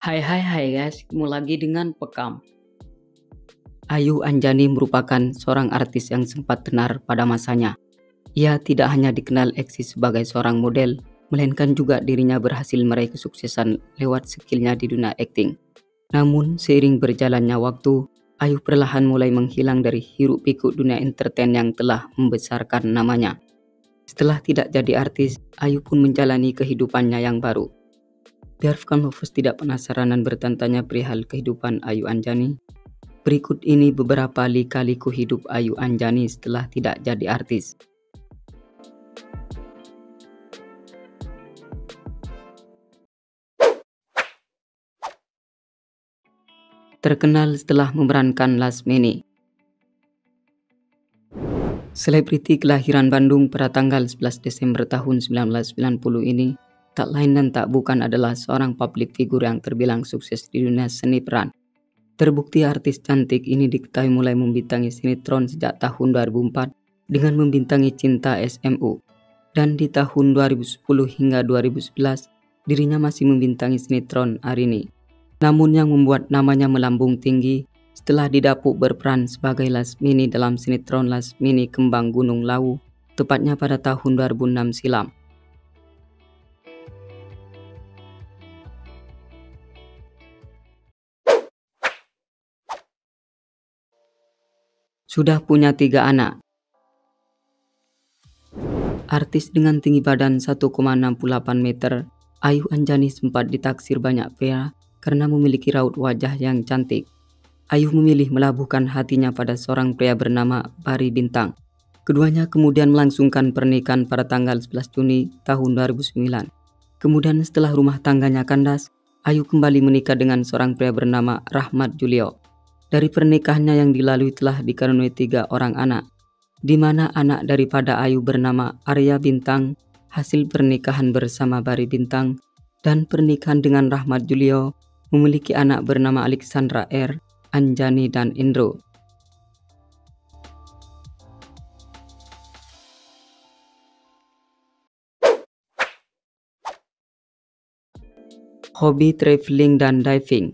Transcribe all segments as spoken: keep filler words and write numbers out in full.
Hai hai hai guys, ketemu lagi dengan Pekam. Ayu Anjani merupakan seorang artis yang sempat tenar pada masanya. Ia tidak hanya dikenal eksis sebagai seorang model, melainkan juga dirinya berhasil meraih kesuksesan lewat skillnya di dunia akting. Namun seiring berjalannya waktu, Ayu perlahan mulai menghilang dari hiruk pikuk dunia entertain yang telah membesarkan namanya. Setelah tidak jadi artis, Ayu pun menjalani kehidupannya yang baru. Biar Fkan Lovers tidak penasaran dan bertanya-tanya perihal kehidupan Ayu Anjani, berikut ini beberapa lika-liku hidup Ayu Anjani setelah tidak jadi artis. Terkenal setelah memerankan Lasmini. Selebriti kelahiran Bandung pada tanggal sebelas Desember tahun seribu sembilan ratus sembilan puluh ini tak lain dan tak bukan adalah seorang publik figur yang terbilang sukses di dunia seni peran. Terbukti artis cantik ini diketahui mulai membintangi sinetron sejak tahun dua ribu empat dengan membintangi Cinta S M U. Dan di tahun dua ribu sepuluh hingga dua ribu sebelas dirinya masih membintangi sinetron Arini. Namun yang membuat namanya melambung tinggi setelah didapuk berperan sebagai Lasmini dalam sinetron Lasmini Kembang Gunung Lawu, tepatnya pada tahun dua ribu enam silam. Sudah punya tiga anak. Artis dengan tinggi badan satu koma enam delapan meter, Ayu Anjani sempat ditaksir banyak pria karena memiliki raut wajah yang cantik. Ayu memilih melabuhkan hatinya pada seorang pria bernama Barry Bintang. Keduanya kemudian melangsungkan pernikahan pada tanggal sebelas Juni tahun dua ribu sembilan. Kemudian setelah rumah tangganya kandas, Ayu kembali menikah dengan seorang pria bernama Rahmat Julio. Dari pernikahannya yang dilalui telah dikaruniai tiga orang anak, di mana anak daripada Ayu bernama Arya Bintang, hasil pernikahan bersama Barry Bintang, dan pernikahan dengan Rahmat Julio memiliki anak bernama Alexandra R, Anjani, dan Indro. Hobi traveling dan diving.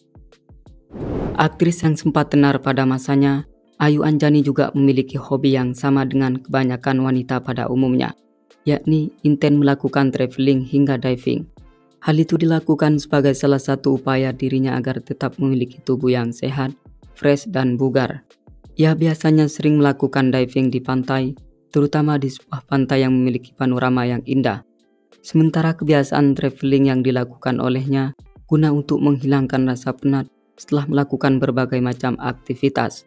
Aktris yang sempat tenar pada masanya, Ayu Anjani juga memiliki hobi yang sama dengan kebanyakan wanita pada umumnya, yakni intent melakukan traveling hingga diving. Hal itu dilakukan sebagai salah satu upaya dirinya agar tetap memiliki tubuh yang sehat, fresh, dan bugar. Ia biasanya sering melakukan diving di pantai, terutama di sebuah pantai yang memiliki panorama yang indah. Sementara kebiasaan traveling yang dilakukan olehnya guna untuk menghilangkan rasa penat setelah melakukan berbagai macam aktivitas.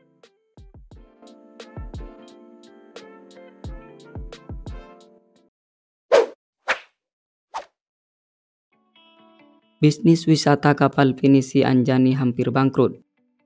Bisnis wisata kapal pinisi Anjani hampir bangkrut.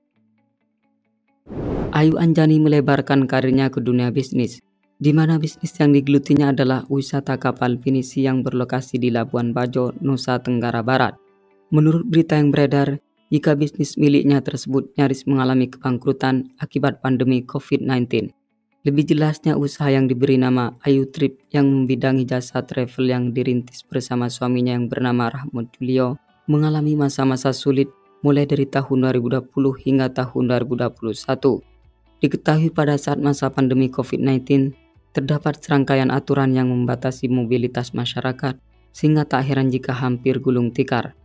Ayu Anjani melebarkan karirnya ke dunia bisnis, di mana bisnis yang digelutinya adalah wisata kapal pinisi yang berlokasi di Labuan Bajo, Nusa Tenggara Barat. Menurut berita yang beredar, jika bisnis miliknya tersebut nyaris mengalami kebangkrutan akibat pandemi covid sembilan belas. Lebih jelasnya, usaha yang diberi nama Ayu Trip yang membidangi jasa travel yang dirintis bersama suaminya yang bernama Rahmat Julio mengalami masa-masa sulit mulai dari tahun dua ribu dua puluh hingga tahun dua ribu dua puluh satu. Diketahui pada saat masa pandemi covid sembilan belas, terdapat serangkaian aturan yang membatasi mobilitas masyarakat, sehingga tak heran jika hampir gulung tikar.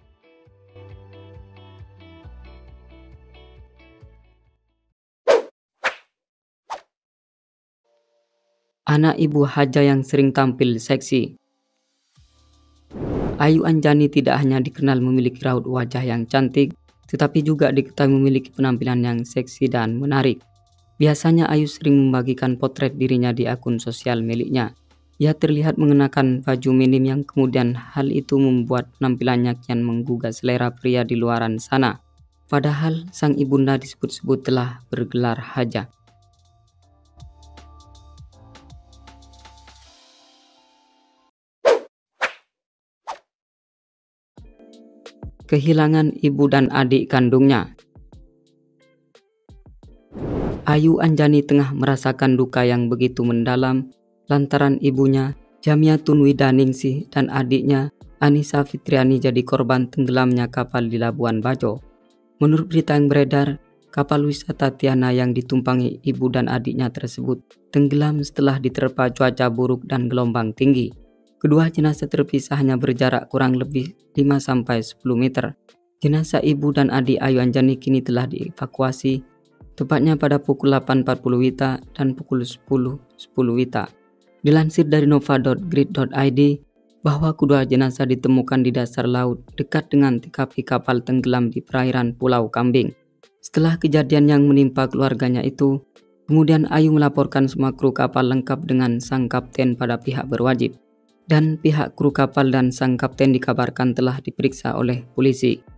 Anak ibu Haja yang sering tampil seksi. Ayu Anjani tidak hanya dikenal memiliki raut wajah yang cantik, tetapi juga diketahui memiliki penampilan yang seksi dan menarik. Biasanya Ayu sering membagikan potret dirinya di akun sosial miliknya. Ia terlihat mengenakan baju minim yang kemudian hal itu membuat penampilannya kian menggugah selera pria di luaran sana. Padahal sang ibunda disebut-sebut telah bergelar Haja. Kehilangan ibu dan adik kandungnya. Ayu Anjani tengah merasakan duka yang begitu mendalam lantaran ibunya, Jamiatun Widaningsih, dan adiknya, Anissa Fitriani jadi korban tenggelamnya kapal di Labuan Bajo. Menurut berita yang beredar, kapal wisata Tiana yang ditumpangi ibu dan adiknya tersebut tenggelam setelah diterpa cuaca buruk dan gelombang tinggi. Kedua jenazah terpisah hanya berjarak kurang lebih lima sampai sepuluh meter. Jenazah ibu dan adik Ayu Anjani kini telah dievakuasi, tepatnya pada pukul delapan empat puluh W I T A dan pukul sepuluh sepuluh W I T A. Dilansir dari nova dot grid dot i d bahwa kedua jenazah ditemukan di dasar laut dekat dengan T K P kapal tenggelam di perairan Pulau Kambing. Setelah kejadian yang menimpa keluarganya itu, kemudian Ayu melaporkan semua kru kapal lengkap dengan sang kapten pada pihak berwajib. Dan pihak kru kapal dan sang kapten dikabarkan telah diperiksa oleh polisi.